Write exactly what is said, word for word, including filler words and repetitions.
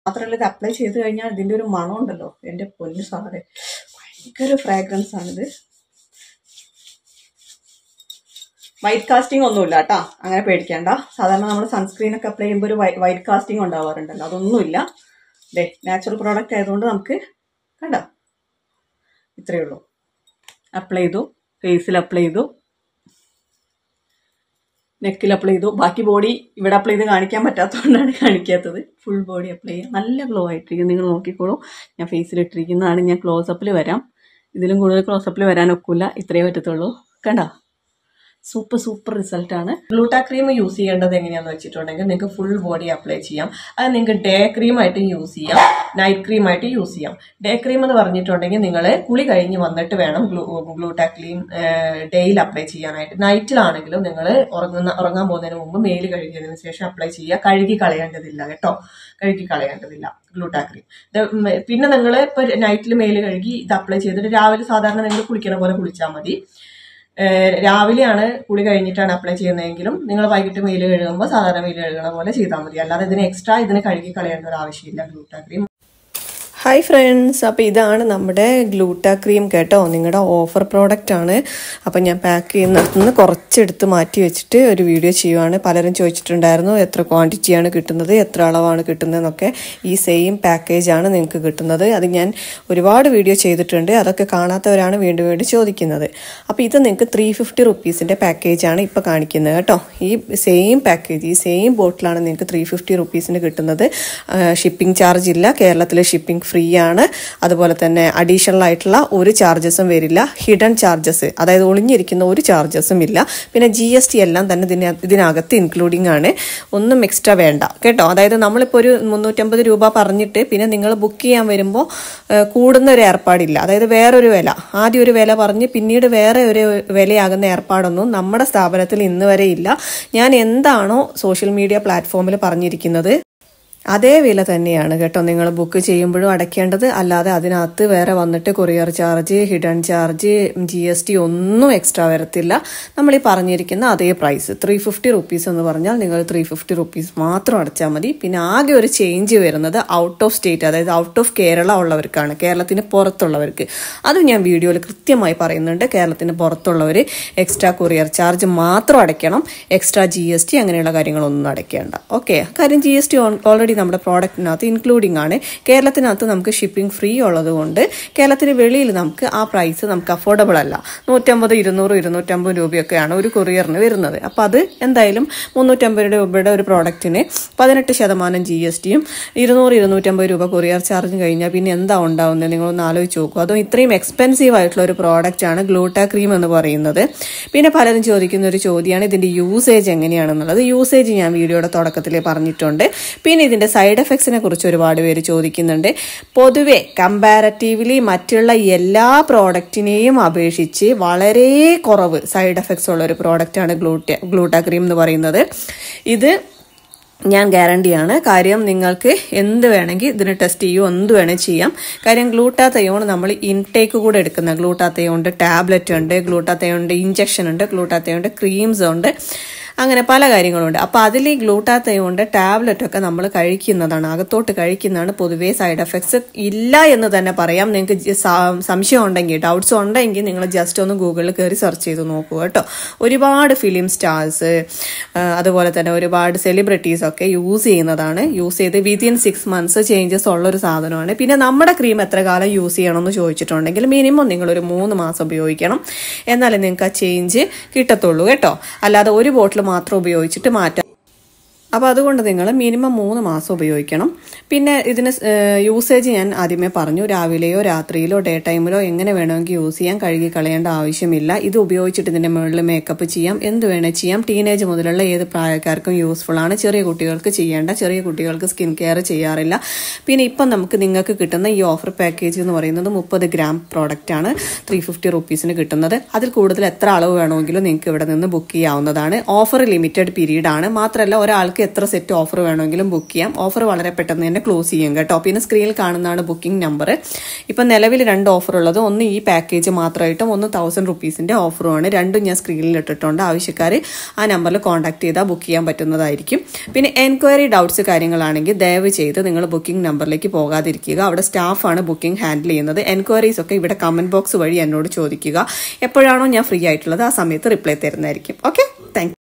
മാത്രമല്ല ഇത് അപ്ലൈ ചെയ്ത് കഴിഞ്ഞാൽ ഇതിൻ്റെ ഒരു മണം ഉണ്ടല്ലോ, എൻ്റെ പൊന്നു സാറേ, ഭയങ്കര ഫ്രാഗ്രൻസ് ആണിത്. വൈറ്റ് കാസ്റ്റിംഗ് ഒന്നുമില്ല കേട്ടോ, അങ്ങനെ പേടിക്കേണ്ട. സാധാരണ നമ്മൾ സൺസ്ക്രീൻ ഒക്കെ അപ്ലൈ ചെയ്യുമ്പോൾ ഒരു വൈറ്റ് കാസ്റ്റിംഗ് ഉണ്ടാവാറുണ്ടല്ലോ, അതൊന്നുമില്ല. ദേ നാച്ചുറൽ പ്രോഡക്റ്റ് ആയതുകൊണ്ട് നമുക്ക് കണ്ടോ ഇത്രയേ ഉള്ളൂ. അപ്ലൈ ചെയ്തു, ഫേസിൽ അപ്ലൈ ചെയ്തു, നെക്കിൽ അപ്ലൈ ചെയ്തു. ബാക്കി ബോഡി ഇവിടെ അപ്ലൈ ചെയ്ത് കാണിക്കാൻ പറ്റാത്തതുകൊണ്ടാണ് കാണിക്കാത്തത്. ഫുൾ ബോഡി അപ്ലൈ ചെയ്യാം. നല്ല ഗ്ലോ ആയിട്ടിരിക്കും, നിങ്ങൾ നോക്കിക്കോളൂ. ഞാൻ ഫേസിലിട്ടിരിക്കുന്നതാണ്. ഞാൻ ക്ലോസപ്പിൽ വരാം. ഇതിലും കൂടുതൽ ക്ലോസപ്പിൽ വരാനൊക്കില്ല, ഇത്രയേ പറ്റത്തുള്ളൂ. കണ്ടോ, സൂപ്പർ സൂപ്പർ റിസൾട്ടാണ്. ഗ്ലൂട്ടാ ക്രീം യൂസ് ചെയ്യേണ്ടത് എങ്ങനെയാണെന്ന് വെച്ചിട്ടുണ്ടെങ്കിൽ നിങ്ങൾക്ക് ഫുൾ ബോഡി അപ്ലൈ ചെയ്യാം. അത് നിങ്ങൾക്ക് ഡേ ക്രീം ആയിട്ട് യൂസ് ചെയ്യാം, നൈറ്റ് ക്രീം ആയിട്ട് യൂസ് ചെയ്യാം. ഡേ ക്രീം എന്ന് പറഞ്ഞിട്ടുണ്ടെങ്കിൽ നിങ്ങൾ കുളി കഴിഞ്ഞ് വന്നിട്ട് വേണം ഗ്ലൂ ഗ്ലൂട്ടാ ക്രീം ഡേയിൽ അപ്ലൈ ചെയ്യാനായിട്ട്. നൈറ്റിലാണെങ്കിലും നിങ്ങൾ ഉറങ്ങുന്ന ഉറങ്ങാൻ പോകുന്നതിന് മുമ്പ് മേല് കഴുകിയതിനു ശേഷം അപ്ലൈ ചെയ്യുക. കഴുകി കളയേണ്ടതില്ല കേട്ടോ, കഴുകി കളയേണ്ടതില്ല ഗ്ലൂട്ടാ ക്രീം. പിന്നെ നിങ്ങൾ ഇപ്പോൾ നൈറ്റിൽ മേല് കഴുകി ഇത് അപ്ലൈ ചെയ്തിട്ട് രാവിലെ സാധാരണ നിങ്ങൾ കുളിക്കുന്ന പോലെ കുളിച്ചാൽ മതി. രാവിലെയാണ് കുളി കഴിഞ്ഞിട്ടാണ് അപ്ലൈ ചെയ്യുന്നതെങ്കിലും നിങ്ങൾ വൈകിട്ട് മേല് കഴുകുമ്പോൾ സാധാരണ മേല് കഴുകണ പോലെ ചെയ്താൽ മതി. അല്ലാതെ ഇതിന് എക്സ്ട്രാ ഇതിന് കഴുകി കളയേണ്ട ഒരു ആവശ്യമില്ല ഗ്ലൂട്ടാ ക്രീം. ഹായ് ഫ്രണ്ട്സ്, അപ്പോൾ ഇതാണ് നമ്മുടെ ഗ്ലൂട്ടാ ക്രീം കേട്ടോ. നിങ്ങളുടെ ഓഫർ പ്രോഡക്റ്റ് ആണ്. അപ്പം ഞാൻ പാക്ക് ചെയ്യുന്നിടത്തുനിന്ന് കുറച്ചെടുത്ത് മാറ്റി വെച്ചിട്ട് ഒരു വീഡിയോ ചെയ്യുവാണ്. പലരും ചോദിച്ചിട്ടുണ്ടായിരുന്നു എത്ര ക്വാണ്ടിറ്റിയാണ് കിട്ടുന്നത്, എത്ര അളവാണ് കിട്ടുന്നതെന്നൊക്കെ. ഈ സെയിം പാക്കേജാണ് നിങ്ങൾക്ക് കിട്ടുന്നത്. അത് ഞാൻ ഒരുപാട് വീഡിയോ ചെയ്തിട്ടുണ്ട്, അതൊക്കെ കാണാത്തവരാണ് വീണ്ടും വീണ്ടും ചോദിക്കുന്നത്. അപ്പോൾ ഇത് നിങ്ങൾക്ക് ത്രീ ഫിഫ്റ്റി റുപ്പീസിൻ്റെ പാക്കേജാണ് ഇപ്പോൾ കാണിക്കുന്നത് കേട്ടോ. ഈ സെയിം പാക്കേജ്, ഈ സെയിം ബോട്ടിലാണ് നിങ്ങൾക്ക് ത്രീ ഫിഫ്റ്റി റുപ്പീസിന് കിട്ടുന്നത്. ഷിപ്പിംഗ് ചാർജ് ഇല്ല, കേരളത്തിലെ ഷിപ്പിംഗ് ഫ്രീ ആണ്. അതുപോലെ തന്നെ അഡീഷണൽ ആയിട്ടുള്ള ഒരു ചാർജസും വരില്ല. ഹിഡൻ ചാർജസ്, അതായത് ഒളിഞ്ഞിരിക്കുന്ന ഒരു ചാർജസും ഇല്ല. പിന്നെ ജി എസ് ടി എല്ലാം തന്നെ ഇതിന് ഇതിനകത്ത് ഇൻക്ലൂഡിങ് ആണ്. ഒന്നും എക്സ്ട്രാ വേണ്ട കേട്ടോ. അതായത് നമ്മളിപ്പോൾ ഒരു മുന്നൂറ്റമ്പത് രൂപ പറഞ്ഞിട്ട് പിന്നെ നിങ്ങൾ ബുക്ക് ചെയ്യാൻ വരുമ്പോൾ കൂടുന്ന ഒരു ഏർപ്പാടില്ല. അതായത് വേറൊരു വില, ആദ്യം ഒരു വില പറഞ്ഞ് പിന്നീട് വേറെ ഒരു വിലയാകുന്ന ഏർപ്പാടൊന്നും നമ്മുടെ സ്ഥാപനത്തിൽ ഇന്ന് വരെ ഇല്ല. ഞാൻ എന്താണോ സോഷ്യൽ മീഡിയ പ്ലാറ്റ്ഫോമിൽ പറഞ്ഞിരിക്കുന്നത് അതേ വില തന്നെയാണ് കേട്ടോ നിങ്ങൾ ബുക്ക് ചെയ്യുമ്പോഴും അടയ്ക്കേണ്ടത്. അല്ലാതെ അതിനകത്ത് വേറെ വന്നിട്ട് courier charge, hidden charge, G S T ഒന്നും എക്സ്ട്രാ വരത്തില്ല. നമ്മൾ ഈ പറഞ്ഞിരിക്കുന്ന അതേ പ്രൈസ് ത്രീ ഫിഫ്റ്റി റുപ്പീസ് എന്ന് പറഞ്ഞാൽ നിങ്ങൾ ത്രീ ഫിഫ്റ്റി റുപ്പീസ് മാത്രം അടച്ചാൽ മതി. പിന്നെ ആകെ ഒരു ചേഞ്ച് വരുന്നത് ഔട്ട് ഓഫ് സ്റ്റേറ്റ്, അതായത് ഔട്ട് ഓഫ് കേരള ഉള്ളവർക്കാണ്, കേരളത്തിന് പുറത്തുള്ളവർക്ക്. അത് ഞാൻ വീഡിയോയിൽ കൃത്യമായി പറയുന്നുണ്ട്. കേരളത്തിന് പുറത്തുള്ളവർ എക്സ്ട്രാ കൊറിയർ ചാർജ് മാത്രം അടയ്ക്കണം. എക്സ്ട്രാ ജി എസ് ടി അങ്ങനെയുള്ള കാര്യങ്ങളൊന്നും അടയ്ക്കേണ്ട. ഓക്കെ, കാര്യം ജി എസ് ടി ഓൾറെഡി നമ്മുടെ പ്രോഡക്റ്റിനകത്ത് ഇൻക്ലൂഡിംഗ് ആണ്. കേരളത്തിനകത്ത് നമുക്ക് ഷിപ്പിംഗ് ഫ്രീ ഉള്ളത് കൊണ്ട് കേരളത്തിന് വെളിയിൽ നമുക്ക് ആ പ്രൈസ് നമുക്ക് അഫോർഡബിൾ അല്ല. നൂറ്റമ്പത് ഇരുന്നൂറ് ഇരുന്നൂറ്റമ്പത് രൂപയൊക്കെയാണ് ഒരു കൊറിയറിന് വരുന്നത്. അപ്പോൾ അത് എന്തായാലും മുന്നൂറ്റമ്പത് രൂപയുടെ ഒരു പ്രോഡക്റ്റിന് പതിനെട്ട് ശതമാനം ജി എസ് ടിയും ഇരുന്നൂറ് ഇരുന്നൂറ്റമ്പത് രൂപ കൊറിയർ ചാർജും കഴിഞ്ഞാൽ പിന്നെ എന്താ ഉണ്ടാവുന്നത് നിങ്ങളൊന്ന് ആലോചിച്ച് നോക്കും. അതും ഇത്രയും എക്സ്പെൻസീവ് ആയിട്ടുള്ള ഒരു പ്രോഡക്റ്റ് ആണ് ഗ്ലൂട്ടാ ക്രീം എന്ന് പറയുന്നത്. പിന്നെ പലരും ചോദിക്കുന്ന ഒരു ചോദ്യമാണ് ഇതിന്റെ യൂസേജ് എങ്ങനെയാണെന്നുള്ളത്. യൂസേജ് ഞാൻ വീഡിയോയുടെ തുടക്കത്തിൽ പറഞ്ഞിട്ടുണ്ട്. പിന്നെ ഇതിന്റെ സൈഡ് എഫക്ട്സിനെ കുറിച്ച് ഒരുപാട് പേര് ചോദിക്കുന്നുണ്ട്. പൊതുവെ കമ്പാരറ്റീവ്ലി മറ്റുള്ള എല്ലാ പ്രോഡക്റ്റിനെയും അപേക്ഷിച്ച് വളരെ കുറവ് സൈഡ് എഫക്ട്സ് ഉള്ള ഒരു പ്രോഡക്റ്റാണ് ഗ്ലൂട്ടാ ഗ്ലൂട്ടാ ക്രീം എന്ന് പറയുന്നത്. ഇത് ഞാൻ ഗ്യാരണ്ടിയാണ്. കാര്യം നിങ്ങൾക്ക് എന്ത് വേണമെങ്കിൽ ഇതിന് ടെസ്റ്റ് ചെയ്യുമോ, എന്ത് വേണമെങ്കിൽ ചെയ്യാം. കാര്യം ഗ്ലൂട്ടാത്തയോൺ നമ്മൾ ഇൻടേക്ക് കൂടെ എടുക്കുന്ന ഗ്ലൂട്ടാത്തയോണ്ട് ടാബ്ലറ്റ് ഉണ്ട്, ഗ്ലൂട്ടാത്തയോണ്ട് ഇഞ്ചക്ഷൻ ഉണ്ട്, ഗ്ലൂട്ടാത്തയോണ്ട് ക്രീംസ് ഉണ്ട്, അങ്ങനെ പല കാര്യങ്ങളുണ്ട്. അപ്പോൾ അതിൽ ഈ ഗ്ലൂട്ടാത്തയോണ്ട് ടാബ്ലറ്റൊക്കെ നമ്മൾ കഴിക്കുന്നതാണ്, അകത്തോട്ട് കഴിക്കുന്നതാണ്. പൊതുവേ സൈഡ് എഫക്ട്സ് ഇല്ല എന്ന് തന്നെ പറയാം. നിങ്ങൾക്ക് സംശയം ഉണ്ടെങ്കിൽ, ഡൗട്ട്സ് ഉണ്ടെങ്കിൽ നിങ്ങൾ ജസ്റ്റ് ഒന്ന് ഗൂഗിളിൽ കയറി സെർച്ച് ചെയ്ത് നോക്കൂ കേട്ടോ. ഒരുപാട് ഫിലിം സ്റ്റാർസ് അതുപോലെ തന്നെ ഒരുപാട് സെലിബ്രിറ്റീസ് ഒക്കെ യൂസ് ചെയ്യുന്നതാണ്. യൂസ് ചെയ്ത് വിതിൻ സിക്സ് മന്ത്സ് ചേഞ്ചസ് ഉള്ളൊരു സാധനമാണ്. പിന്നെ നമ്മുടെ ക്രീം എത്ര കാലം യൂസ് ചെയ്യണമെന്ന് ചോദിച്ചിട്ടുണ്ടെങ്കിൽ മിനിമം നിങ്ങളൊരു മൂന്ന് മാസം ഉപയോഗിക്കണം. എന്നാലേ നിങ്ങൾക്ക് ആ ചേഞ്ച് കിട്ടത്തുള്ളൂ കേട്ടോ. അല്ലാതെ ഒരു ബോട്ടിൽ മാത്രം ഉപയോഗിച്ചിട്ട് മാറ്റാം. അപ്പോൾ അതുകൊണ്ട് നിങ്ങൾ മിനിമം മൂന്ന് മാസം ഉപയോഗിക്കണം. പിന്നെ ഇതിന് യൂസേജ് ഞാൻ ആദ്യമേ പറഞ്ഞു, രാവിലെയോ രാത്രിയിലോ ഡേ ടൈമിലോ എങ്ങനെ വേണമെങ്കിൽ യൂസ് ചെയ്യാം, കഴുകി കളയേണ്ട ആവശ്യമില്ല. ഇത് ഉപയോഗിച്ചിട്ട് ഇതിൻ്റെ മുകളിൽ മേക്കപ്പ് ചെയ്യാം, എന്ത് വേണേൽ ചെയ്യാം. ടീനേജ് മുതലുള്ള ഏത് പ്രായക്കാർക്കും യൂസ്ഫുൾ ആണ്. ചെറിയ കുട്ടികൾക്ക് ചെയ്യേണ്ട, ചെറിയ കുട്ടികൾക്ക് സ്കിൻ കെയർ ചെയ്യാറില്ല. പിന്നെ ഇപ്പം നമുക്ക് നിങ്ങൾക്ക് കിട്ടുന്ന ഈ ഓഫർ പാക്കേജ് എന്ന് പറയുന്നത് മുപ്പത് ഗ്രാം പ്രോഡക്റ്റ് ആണ് ത്രീ ഫിഫ്റ്റി റുപ്പീസിന് കിട്ടുന്നത്. അതിൽ കൂടുതൽ എത്ര അളവ് വേണമെങ്കിലും നിങ്ങൾക്ക് ഇവിടെ നിന്ന് ബുക്ക് ചെയ്യാവുന്നതാണ്. ഓഫർ ലിമിറ്റഡ് പീരീഡ് ആണ്. മാത്രമല്ല ഒരാൾക്ക് നിങ്ങൾക്ക് എത്ര സെറ്റ് ഓഫർ വേണമെങ്കിലും ബുക്ക് ചെയ്യാം. ഓഫർ വളരെ പെട്ടെന്ന് തന്നെ ക്ലോസ് ചെയ്യും കേട്ടോ. പിന്നെ സ്ക്രീനിൽ കാണുന്നതാണ് ബുക്കിംഗ് നമ്പർ. ഇപ്പം നിലവിൽ രണ്ട് ഓഫർ ഉള്ളത്, ഒന്ന് ഈ പാക്കേജ് മാത്രമായിട്ടും ഒന്ന് തൗസൻഡ് റുപ്പീസിന്റെ ഓഫറുമാണ്. രണ്ടും ഞാൻ സ്ക്രീനിൽ ഇട്ടിട്ടുണ്ട്. ആവശ്യക്കാർ ആ നമ്പറിൽ കോൺടാക്ട് ചെയ്താൽ ബുക്ക് ചെയ്യാൻ പറ്റുന്നതായിരിക്കും. പിന്നെ എൻക്വയറി ഡൗട്ട്സ് കാര്യങ്ങളാണെങ്കിൽ ദയവ് ചെയ്ത് നിങ്ങൾ ബുക്കിംഗ് നമ്പറിലേക്ക് പോകാതിരിക്കുക. അവിടെ സ്റ്റാഫാണ് ബുക്കിംഗ് ഹാൻഡിൽ ചെയ്യുന്നത്. എൻക്വയറീസ് ഒക്കെ ഇവിടെ കമന്റ് ബോക്സ് വഴി എന്നോട് ചോദിക്കുക. എപ്പോഴാണോ ഞാൻ ഫ്രീ ആയിട്ടുള്ളത് ആ സമയത്ത് റിപ്ലൈ തരുന്നതായിരിക്കും. Okay, thank